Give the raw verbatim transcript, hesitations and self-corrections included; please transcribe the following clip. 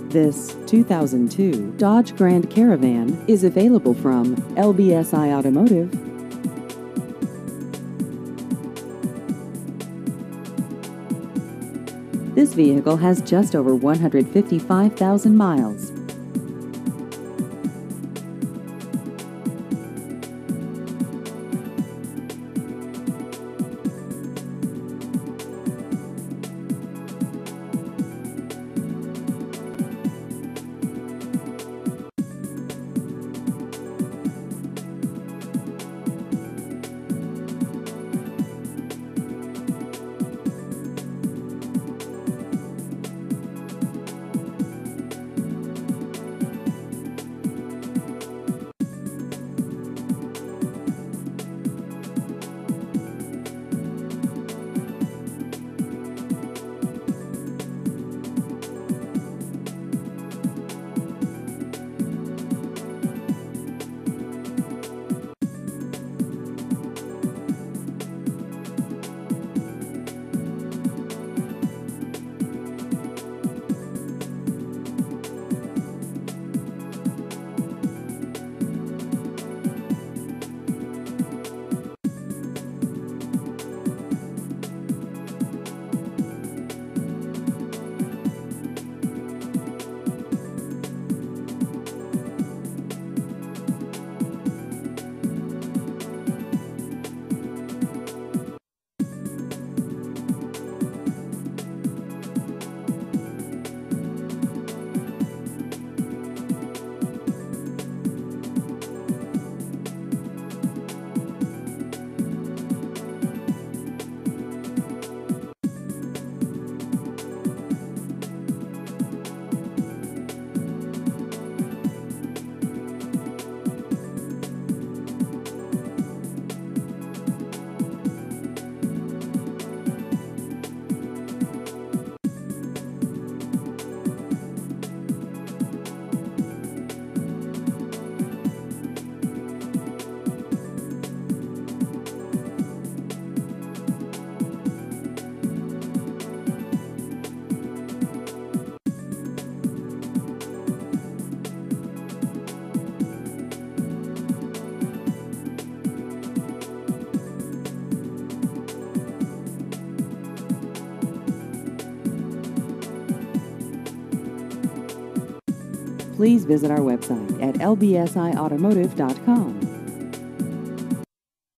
This two thousand two Dodge Grand Caravan is available from L B S I Automotive. This vehicle has just over one hundred fifty-five thousand miles. Please visit our website at L B S I automotive dot com.